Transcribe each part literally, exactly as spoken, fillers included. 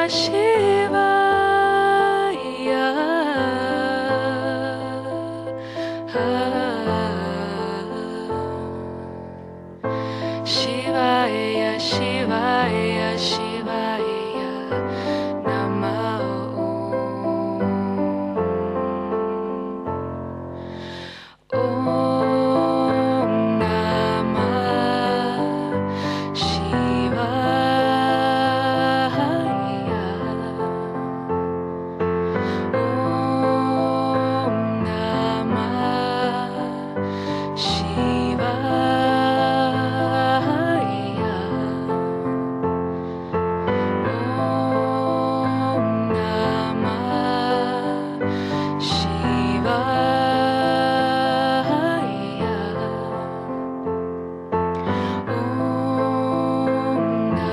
Shivaya, Shivaya, Shivaya, Namah. Om Namah Shivaya. Om Namah Shivaya. Om Namah Shivaya. Om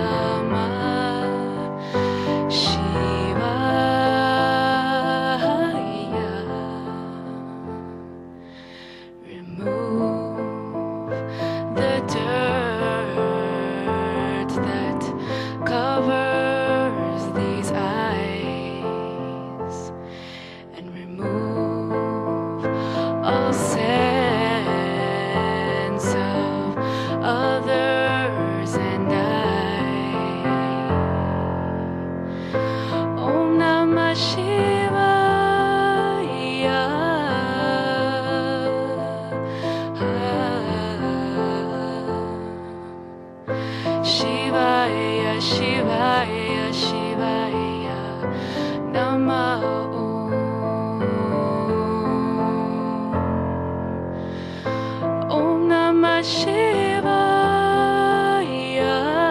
Namah Shivaya. Remove the dirt that covers these eyes, and remove all sense of others and I. Om Namah Shivaya. Shivaya, Shivaya, Shivaya, Namah. Om Namah Shivaya.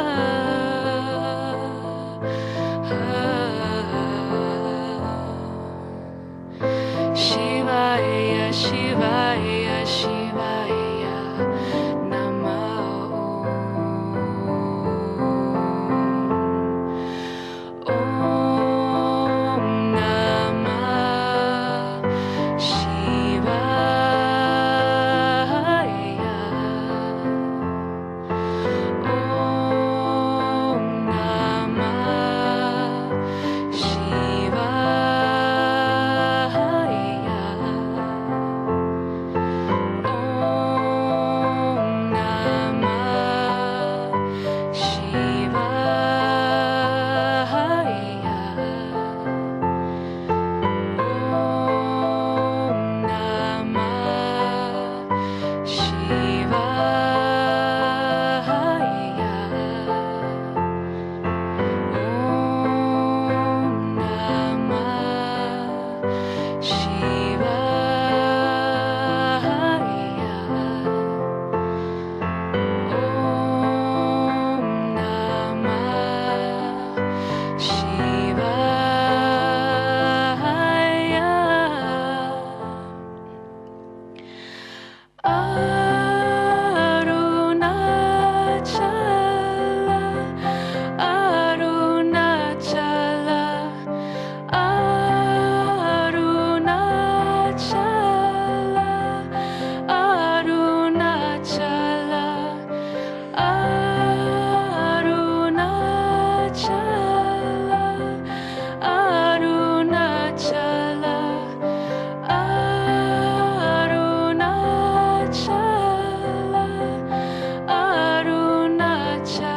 Shivaya, Shivaya, Shivaya, Namah. Om Namah Shivaya. Om Namah Shivaya. Om Namah Shivaya. Om Namah Shivaya. Om Namah Shivaya. Om Namah Shivaya. Arunachala, Arunachala, Arunachala, Arunachala, Arunachala, Arunachala, Arunachala, Arunachala.